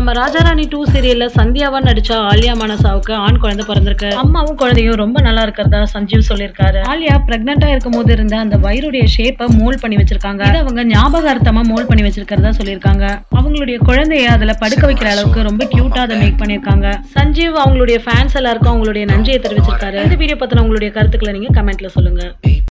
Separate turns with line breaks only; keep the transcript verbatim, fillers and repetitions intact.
நம்ம ராஜாராணி டூ சீரியல்ல சந்தியாவா நடிச்ச ஆலியா மனசாவுக்கு ஆண் குழந்தை பிறந்திருக்கு. அம்மாவும் குழந்தையும் ரொம்ப நல்லா இருக்கிறதா சஞ்சீவ் சொல்லியிருக்காரு. ஆலியா பிரெக்னெண்டா இருக்கும் போது இருந்த அந்த வயிறுடைய ஷேப்பை மோல்ட் பண்ணி வச்சிருக்காங்க. இதை அவங்க ஞாபகார்த்தமா மோல்ட் பண்ணி வச்சிருக்கிறதா சொல்லியிருக்காங்க. அவங்களுடைய குழந்தைய அதுல படுக்க வைக்கிற அளவுக்கு ரொம்ப கியூட்டா அதை மேக் பண்ணிருக்காங்க. சஞ்சீவ் அவங்களுடைய ஃபேன்ஸ் எல்லாருக்கும் அவங்களுடைய நன்றியை தெரிவிச்சிருக்காரு. இந்த வீடியோ பத்தின உங்களுடைய கருத்துக்களை நீங்க கமெண்ட்ல சொல்லுங்க.